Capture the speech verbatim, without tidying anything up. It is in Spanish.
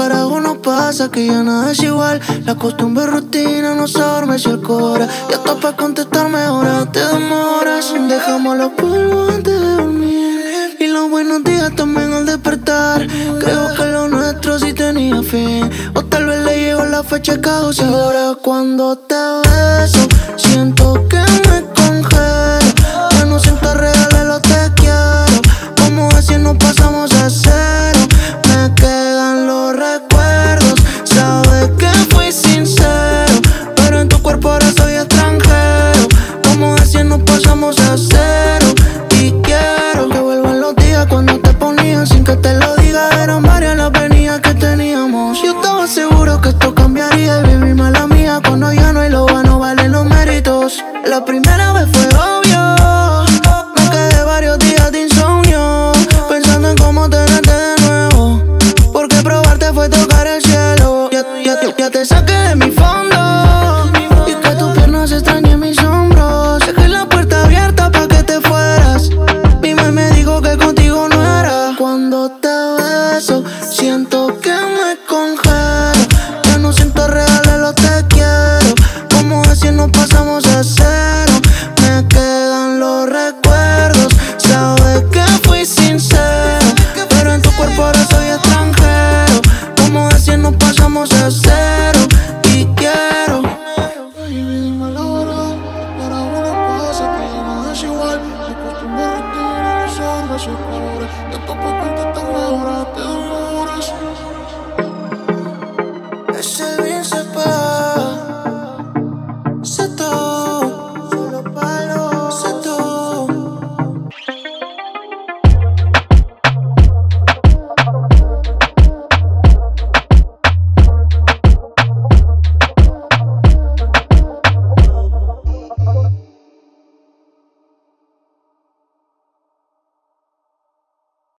carajo nos pasa? Que ya nada es igual. La costumbre rutina nos adormeció el cora. Ya está pa' contestarme ahora, te demoras. Dejamos los polvos antes de dormir y los buenos días también al despertar. Creo que lo nuestro sí tenía fin, o tal vez le llegó la fecha caos. Y ahora cuando te beso siento que me congelo.